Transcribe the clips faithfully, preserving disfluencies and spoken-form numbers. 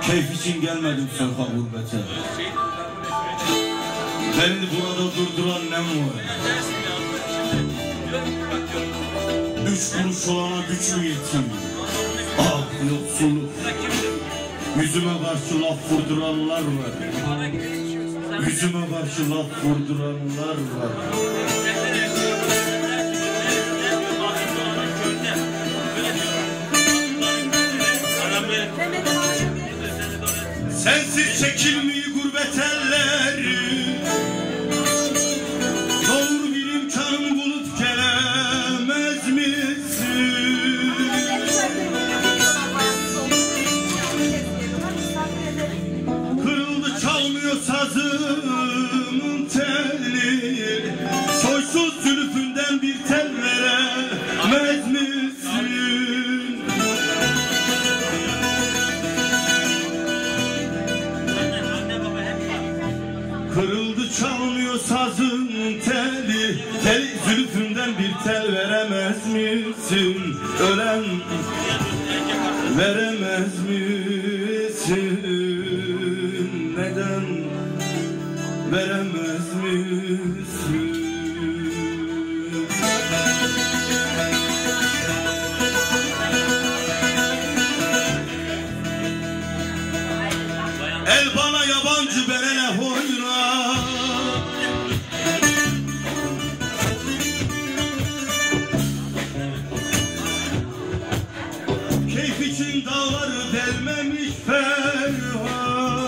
Keyif için gelmedim sokağa gurbete. Beni burada durduran nem var. Üç kuruş olana güç mü yetim? Ah yoksulluk. Yüzüme karşı laf vurduranlar var. Yüzüme karşı laf vurduranlar var. Sensiz çekilmiyor gurbet elleri. Doğru bir imkanı bulup gelemez misin? Kırıldı çalmıyor sazımın teli. Soysuz zülfünden bir tel veremez misin? Kırıldı çalmıyor sazın teli, teli zülfünden bir tel veremez misin? Ölen veremez misin? Neden veremez misin? El bana yabancı berene hoyra. Keyif için dağları delmemiş ferha.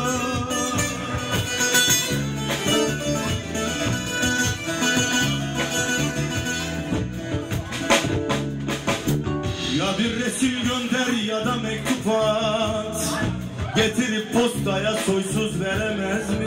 Ya bir resim gönder ya da mektup at. Getirip postaya soysuz